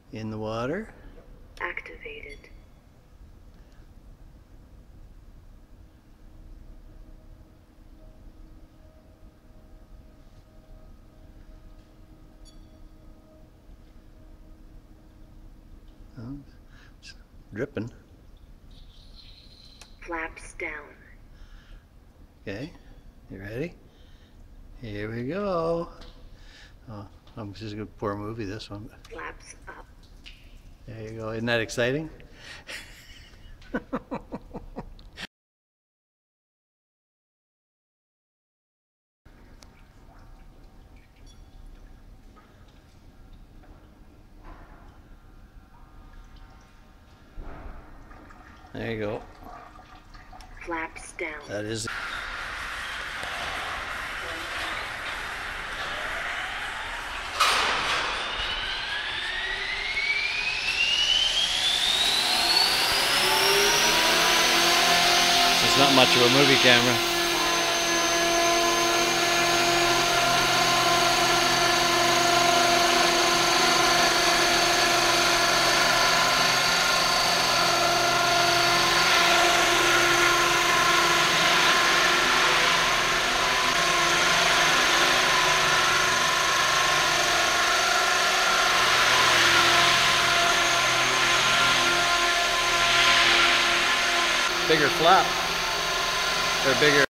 In the water. Activated. Oh, it's dripping. Flaps down. Okay, you ready? Here we go. Oh, I'm just a poor movie, this one. Flaps up. There you go. Isn't that exciting? There you go. Flaps down. That is. It's not much of a movie camera. Bigger flap, or bigger